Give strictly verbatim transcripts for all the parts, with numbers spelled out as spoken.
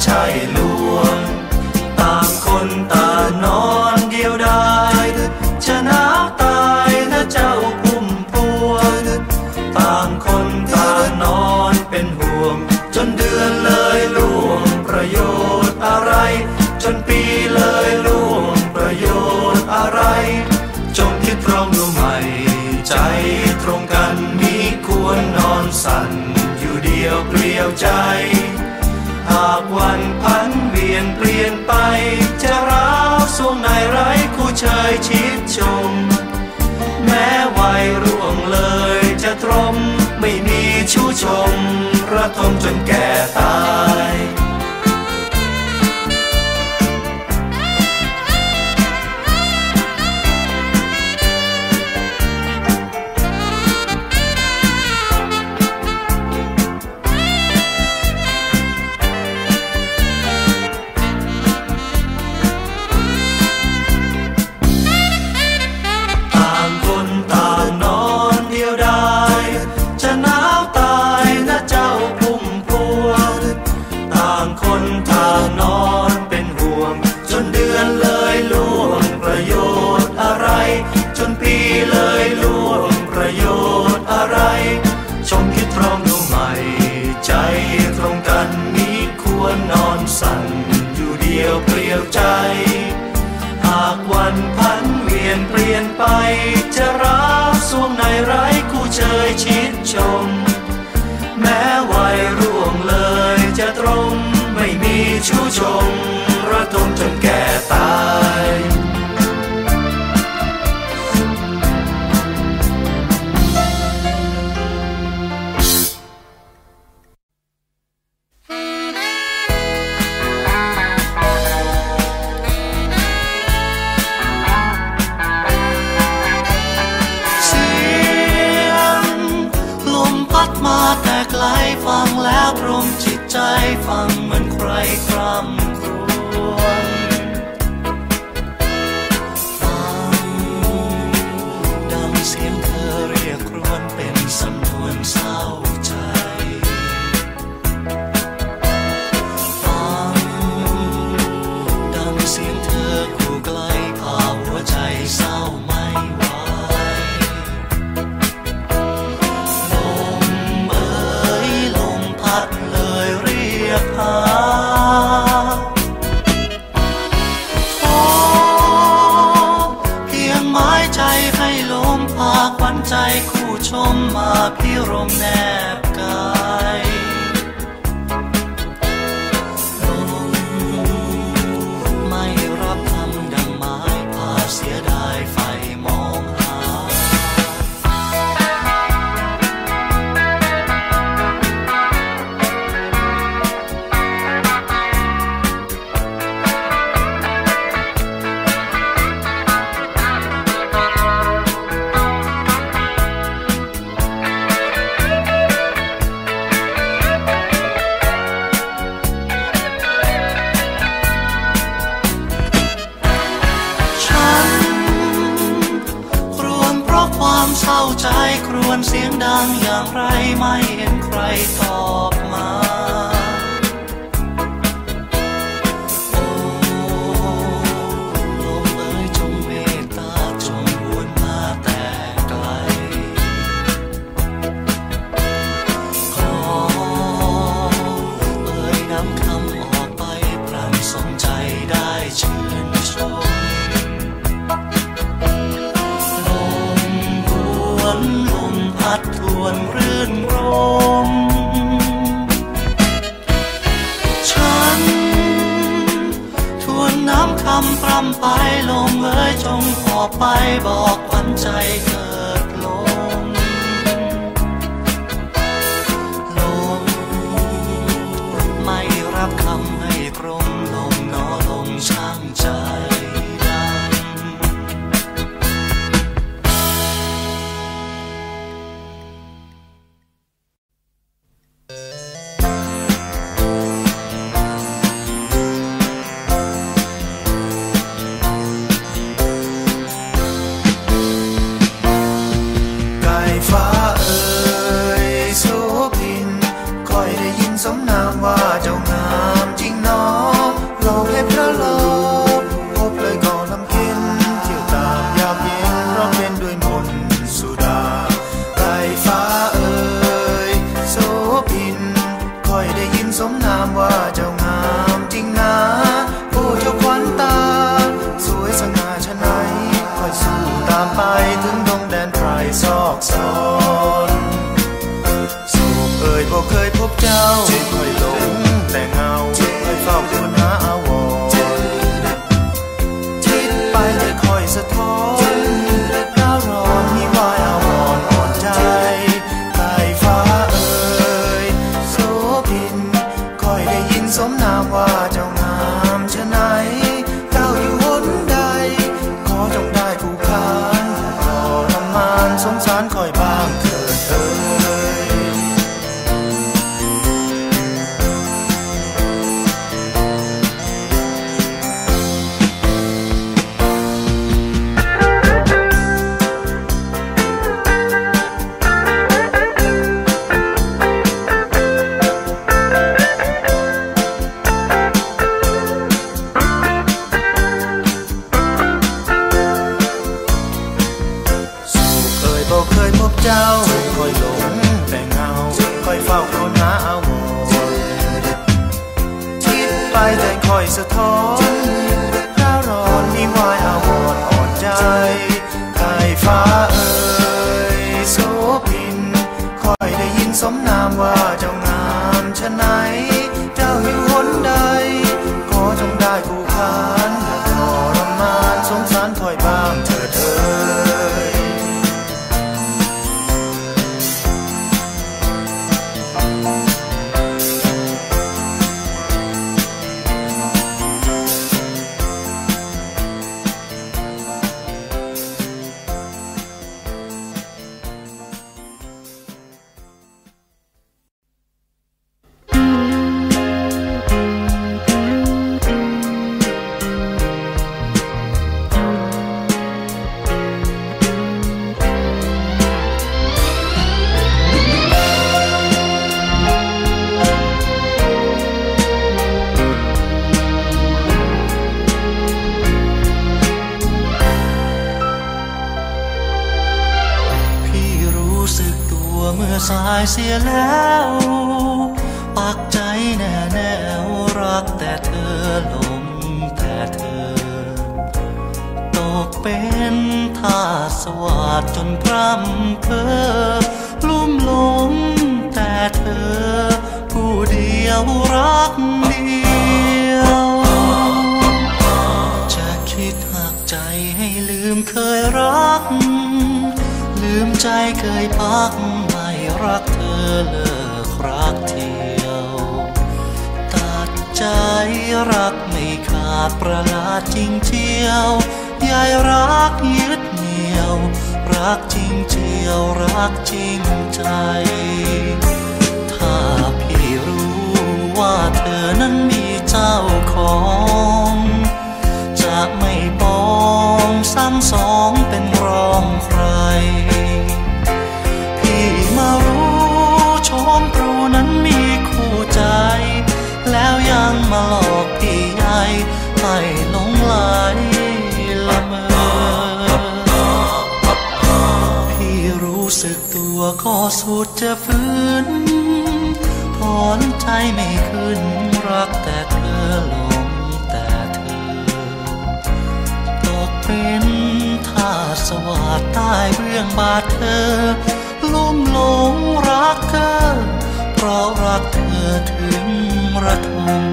ใช่ลวงต่างคนต่างนอนเดียวดายจะหนาวตายถ้าเจ้าพุ่มพวงต่างคนต่างนอนเป็นห่วงจนเดือนเลยล่วงประโยชน์อะไรจนปีเลยล่วงประโยชน์อะไรจงคิดตรองดูใหม่ใจตรงกันมิควรนอนสั่นอยู่เดียวเปลี่ยวใจหากวันพันเวียนเปลี่ยนไปจะร้าวสวงในไร้คู่เชยชิดชมแม้วัยร่วงเลยจะตรมไม่มีชู้ชมระทมจนแก่ตายเปลี่ยวใจหากวันพันเวียนเปลี่ยนไปจะร้าวสวงในไร้คู่เชยชิดชมแม้วัยร่วงเลยจะตรงไม่มีชู้ชมระทมจนแก่ตายฟังแล้วตรงจิตใจฟังเหมือนใครคร่ำครวญฟังดังเสียงเธอเรียกครวญเป็นสำนวนเศร้าใจฟังดังเสียงเธอคู่ไกลพาหัวใจเศร้าไม่ไหวหาขอเพียงหมายใจให้ลมพาควันใจคู่ชมมาพิรมแนบกายลมไม่รับคำดังไม้พาเสียดายไฟมองหาเศร้าใจครวญเสียงดังอย่างไรไม่เห็นใครตอบมาโอ้ลมเอ๋ยจงเมตตาจงหวนมาแต่ไกลขอเอ๋ยนำคำออกไปพรำสมใจได้ชื่นชมลมพัดทวนรื่นรมฉันทวนน้ำคำพร่ำไปลมเอ๋ยจงหอบไปบอกขวัญใจเกิดลมลมไม่รับคำให้ตรงลมนอลมช่างใจสารคอยบ้างเถิดเอ่ยเจ้าคอยหลงแต่เงาคอยเฝ้าคนหาอาวรคิดไปใจคอยสะท้อนถ้าร้อนนี่วายอาวรอ่อนใจไก่ฟ้าเอ่ยโสพินคอยได้ยินสมนามว่าเจ้างามชะไหนเจ้าอยู่หนใดขอจงได้คู่ขานอย่าทรมานสงสารคอยบ้างเถิดเอ่ยสายเสียแล้วปักใจแน่แน่รักแต่เธอหลงแต่เธอตกเป็นทาสสวาดจนพร่ำเพ้อลุ่มหลงแต่เธอผู้เดียวรักเดียวจะคิดหักใจให้ลืมเคยรักลืมใจเคยพักไม่รักเธอเลิกรักเที่ยวตัดใจรักไม่ขาดประหลาดจริงเชียวยายรักยึดเหนี่ยวรักจริงเชียวรักจริงใจถ้าพี่รู้ว่าเธอนั้นมีเจ้าของจะไม่ปองซ้ำสองเป็นรองใครพี่มารู้ชมตรูนั้นมีคู่ใจแล้วยังมาหลอกพี่ใหญ่ให้หลงไหลละเมอพี่รู้สึกตัวก็สุดจะฝืนถอนใจไม่ขึ้นรักแต่เธอหลงแต่เธอตกเป็นทาสสวาดใต้เบื้องบาทเธอลุ่มหลงรักเธอเพราะรักเธอถึงระทม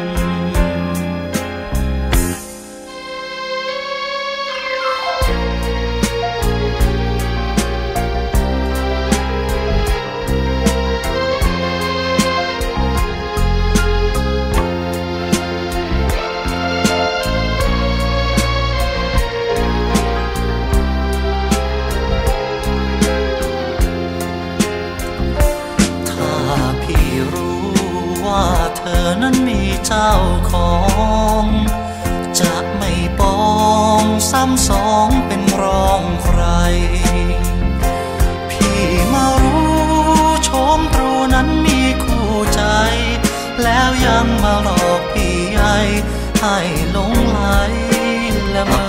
เธอนั้นมีเจ้าของจะไม่ปองซ้ำสองเป็นรองใครพี่มารู้ชมตรูนั้นมีคู่ใจแล้วยังมาหลอกพี่ใหญ่ให้หลงไหลละเมอ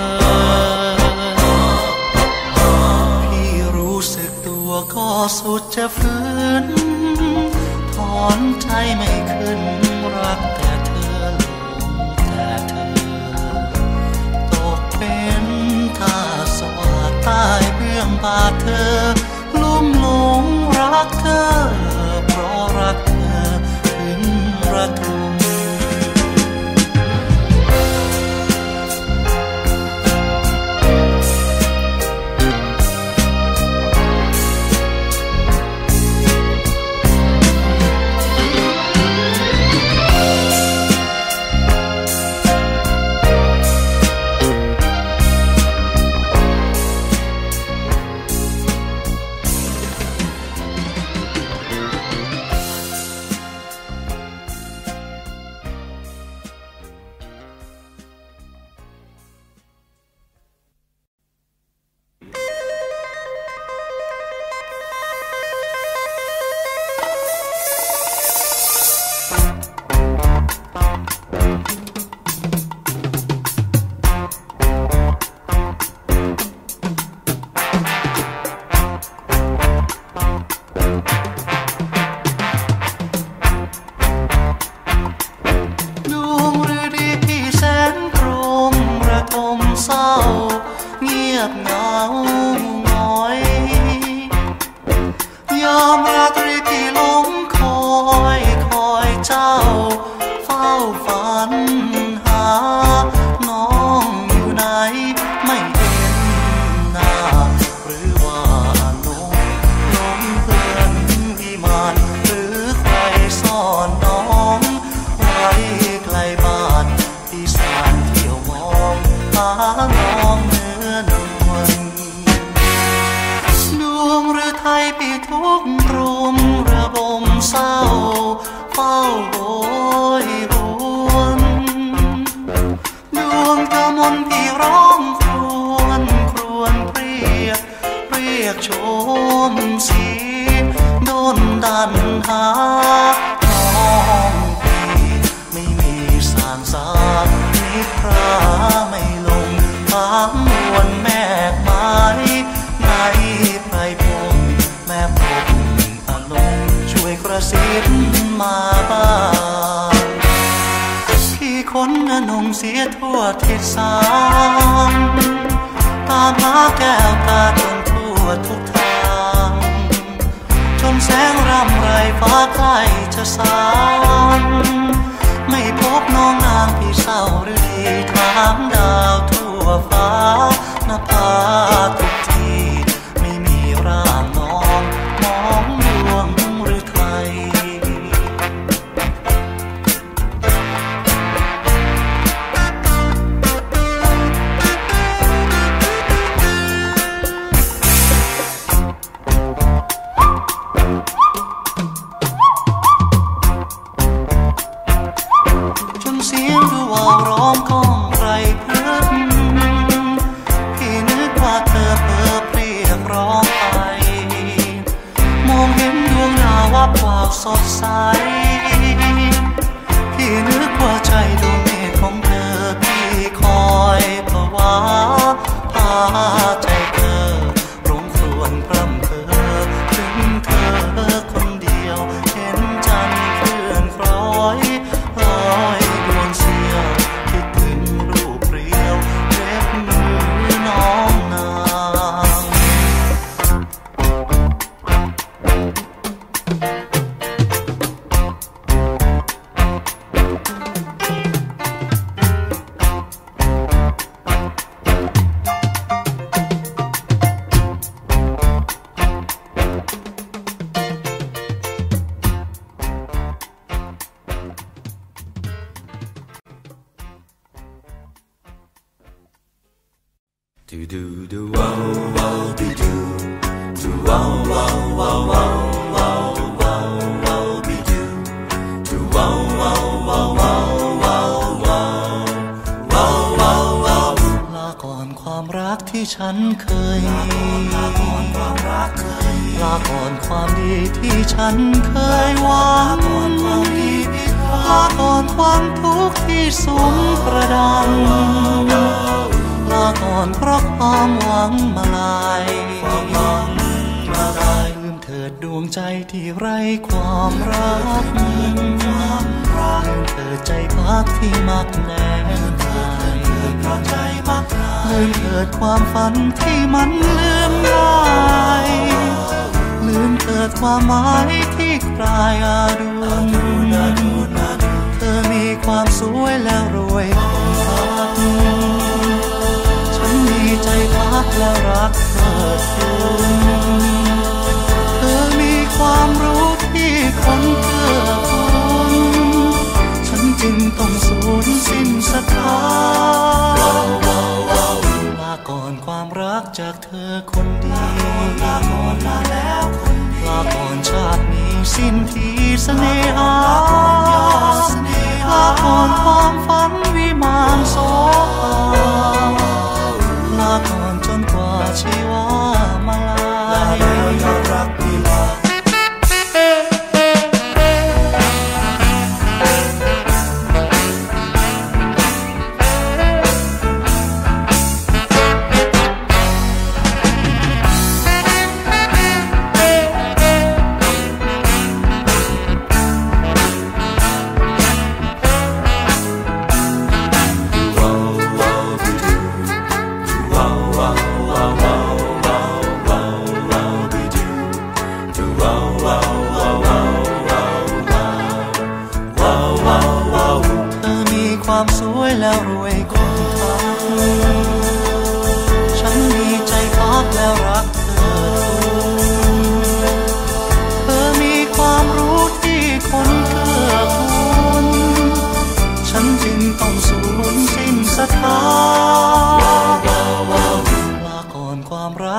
พี่รู้สึกตัวก็สุดจะฝืนถอนใจไม่ขึ้นรักแต่เธอหลงแต่เธอตกเป็นทาสสวาดใต้เบื้องบาทเธอลุ่มหลงรักเธอเพราะรักเธอถึงระทมบเหงาหงอยยามราตรีที่ลงคอยคอยเจ้าเฝ้าฝันหาน้องอยู่ไหนไม่เห็นหน้าหรือว่าน้องลงเพื่อนวิมานหรือใครซ่อนน้องไว้ไกลบ้านที่สานเที่ยวมองหาน้องเนื้อนวลดวงหรือไทยปีทุกรมระบมเศร้าเฝ้าโหยหวนดวงกมลที่ร้องครวญครวญเรียกเรียกโชมสีโดนดันหาน้องพี่ไม่มีสางสารนิพราไม่ลงถามมวลแม่ไม้ในไพรพงแม่พงอานงช่วยกระซิบมาบ้างพี่คนอนงเสียทั่วทิศสามตามหาแก้วตาจนทั่วทุกทางจนแสงรำไรฟ้าใกล้จะสางไม่พบน้องนางพี่เศร้าหรือดีถามดาวทั่วฟ้านภาทุกทีไม่มีร่างน้องมองดวงหรือไทยจนเสียงดูว่าวร้องก้องไพรพฤกษ์พี่นึกว่าเธอเพ้อเปรียกร้องไปมองเห็นดวงดาววับวาวสดใสพี่นึกว่าใจดวงเมฆของเธอพี่คอยภาวะพาใจเธอร้องครวญพร่ำเพ้อถึงเธอคนเดียวเห็นจันทร์เคลื่อนคล้อยลอยดวงเสียวคิดถึงรูปเรียวเล็บมือน้องนางdo do do wow wow do do do wow wow wow wow wow wow wow be do do wow wow wow wow wow wow wow wow wow ลาก่อนความรักที่ฉันเคยมีลาก่อนความรักเคยลาก่อนความดีที่ฉันเคยหวังลาก่อนความดีที่ลาก่อนความทุกข์ที่สูงประดังลาก่อนเพราะความหวังมาลายลืมเถิดดวงใจที่ไร้ความรักลืมเถิดใจพักที่มักแน่นหายลืมเถิดความฝันที่มันลืมได้ลืมเถิดความหมายที่กลายอาดุลเธอมีความสวยแล้วรวยพักมีใจพักและรักเกิดขึ้นเธอมีความรู้ที่คนเกื้อกูลฉันจึงต้องสูญสิ้นศรัทธาลาก่อนความรักจากเธอคนดีลาก่อนลาแล้วคนดีลาก่อนชาตินี้สิ้นทีเสน่หาลาก่อนความฝันวิมานโสภาลาก่อนจนกว่าชีวามาลายลาแล้วยอดรักพี่ลา ว้าว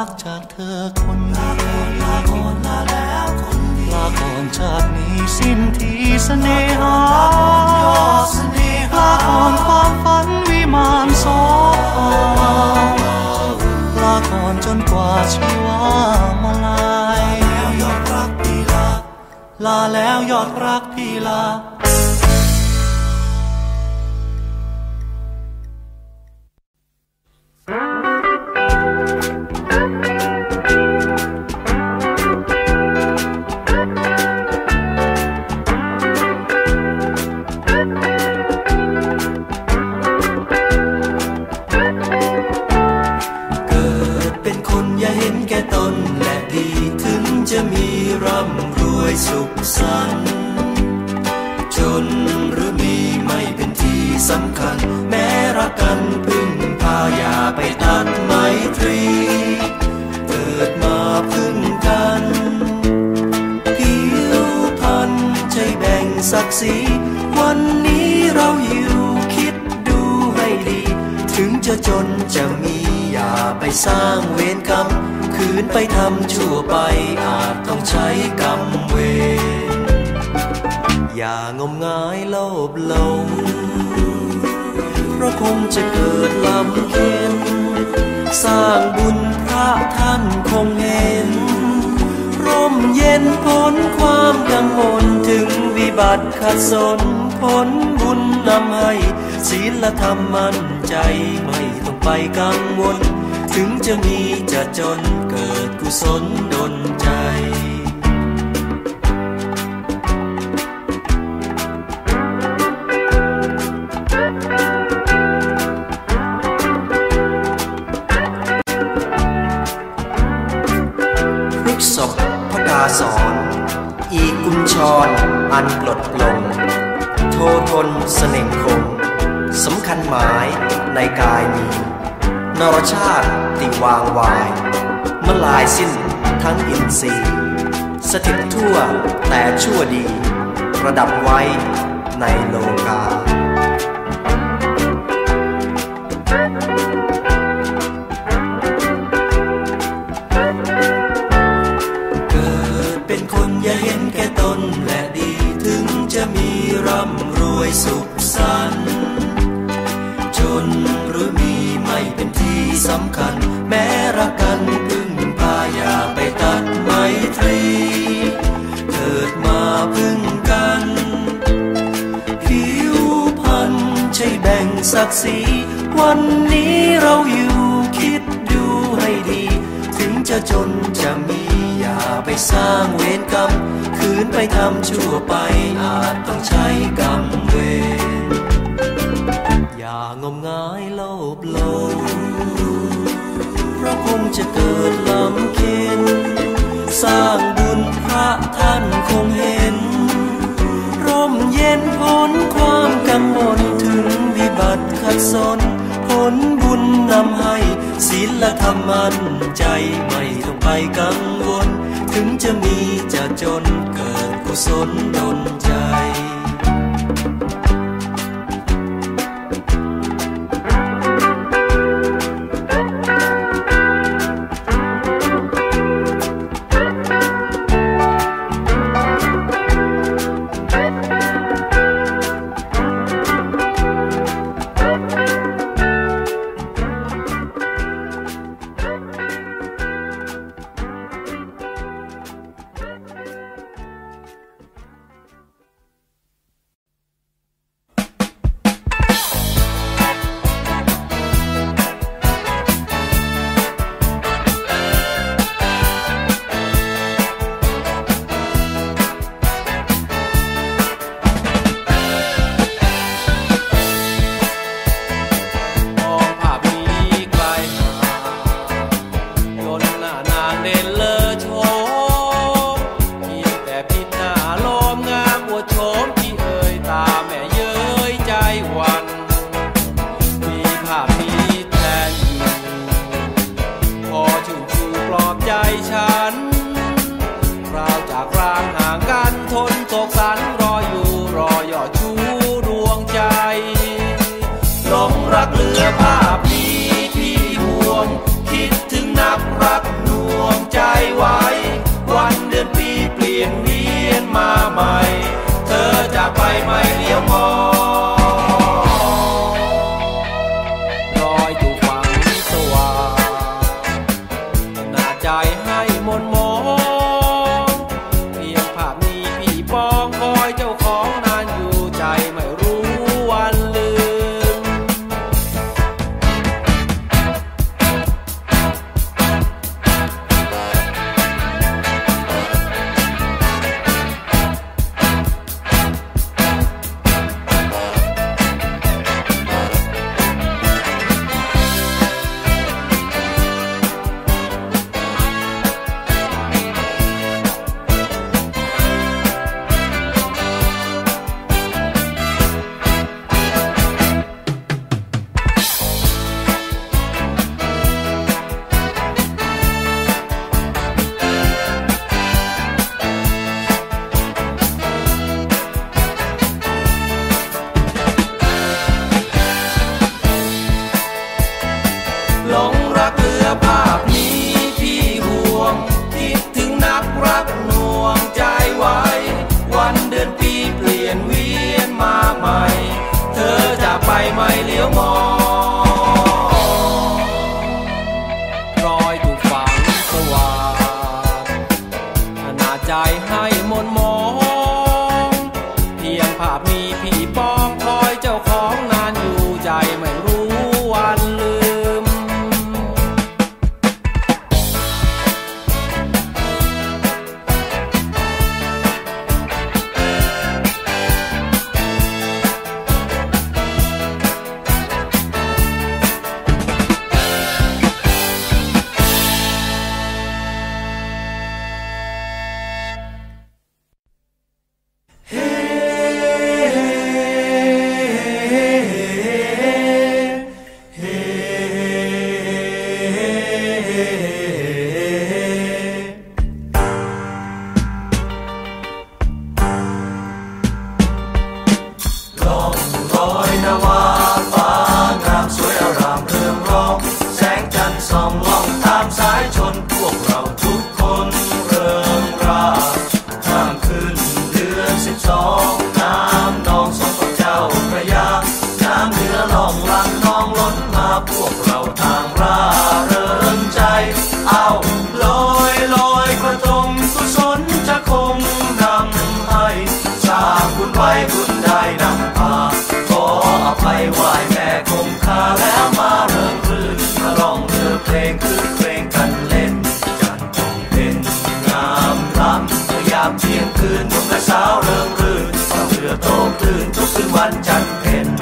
กจากเธอคนเดียวลาก่อนลาแล้วคนดีลาก่อนชาตินี้สิ้นทีเสน่หาลาก่อนความฝันวิมานสองลาก่อนจนกว่าชีวามาลายยอดรักพี่ลาลาแล้วยอดรักพี่ลาสุขสันต์จนหรือมีไม่เป็นที่สำคัญแม้รักกันพึ่งพาอย่าไปตัดไมตรีเกิดมาพึ่งกันผิวพรรณใจแบ่งศักดิ์ศรีวันนี้เราอยู่คิดดูให้ดีถึงจะจนจะมีอย่าไปสร้างเวรกรรมคืนไปทำชั่วไปอาจต้องใช้กรรมเวรอย่างมงายโลภหลงเพราะคงจะเกิดลำเค็ญสร้างบุญพระท่านคงเห็นร่มเย็นพ้นความกังวลถึงวิบัติขัดสนผลบุญนำให้ศีลธรรมมั่นใจไม่ต้องไปกังวลถึงจะมีจะจนเกิดกุศลดลใจพฤกษภพกาสอนอีกุญชรอันปลดปลงโททนเสน่ห์คงสำคัญหมายในกายมีนรชาติติวางวายเมื่อลายสิ้นทั้งอินทรีย์สถิตทั่วแต่ชั่วดีประดับไว้ในโลกาเกิดเป็นคนอย่าเห็นแก่ตนและดีถึงจะมีร่ำรวยสุขสันต์จนหรือมีไม่เป็นที่สำคัญแม้รักกันพึ่งพาอย่าไปตัดไมตรีเกิดมาพึ่งกันผิวพรรณใช่แบ่งศักดิ์ศรีวันนี้เราอยู่คิดดูให้ดีถึงจะจนจะมีอย่าไปสร้างเวรกรรมคืนไปทำชั่วไปอาจต้องใช้กรรมเวรอย่างมงายโลภหลงเพราะคงจะเกิดลำเค็ญสร้างบุญพระท่านคงเห็นร่มเย็นพ้นความกังวลถึงวิบัติขัดสนผลบุญนำให้ศีลธรรมมั่นใจไม่ต้องไปกังวลถึงจะมีจะจนเกิดกุศลดลใจเหลือภาพนี้ที่ห่วงคิดถึงนักรักไม่เลี้ยวมองรอยถูกฝังสว่างหน้าใจให้มนมองเพียงภาพนี้พี่ปองคอยเจ้าของนานอยู่ใจไม่รู้วันลืมหลงรักเรือภาพนี้พี่ห่วงคิดถึงนักรักหน่วงใจไว้วันเดือนปีเปลี่ยนเวียนมาใหม่เธอจะไปไม่เลี้ยวมองรอยถูกฝังสว่างหน้าใจให้มนมองเพียงภาพนี้พี่ปองคอยเจ้าของนานอยู่ใจไม่รู้วันลืมเที่ยงคืนนกกระเช้าเริงรื่นเรือโตคลื่นทุกคืนวันจันทร์เพ็ญ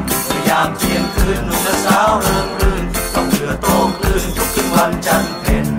เที่ยงคืนนุ่งและสาวเริงรื่นต้องเรือโตคลื่นทุกคืนวันจันทร์เพ็ญ